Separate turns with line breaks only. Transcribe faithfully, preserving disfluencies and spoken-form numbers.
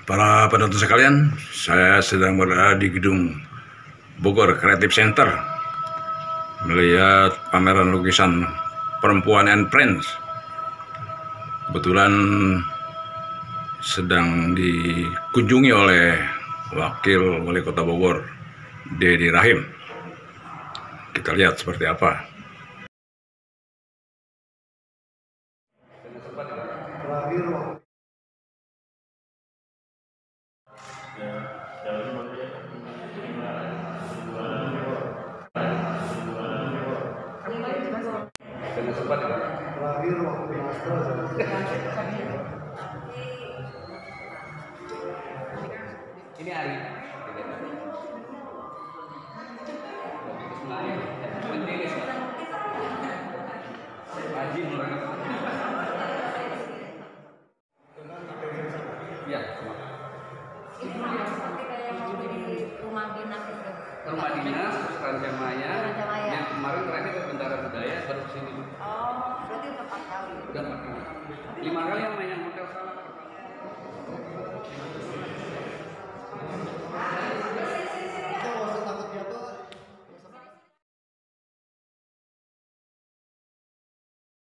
Para penonton sekalian, saya sedang berada di gedung Bogor Creative Center melihat pameran lukisan Perempuan and Friends. Kebetulan sedang dikunjungi oleh Wakil Wali Kota Bogor, Deddy Rahim. Kita lihat seperti apa.
Terakhir waktu master
ini hari ya,
ini seperti kayak mau di rumah dinas itu.
rumah dinas Rancamaya.
Rancamaya.
Yang kemarin terakhir ke Bentara Budaya baru kesini.
Oh, berarti udah empat kali.
Udah empat kali. Lima kali yang main yang hotel salah.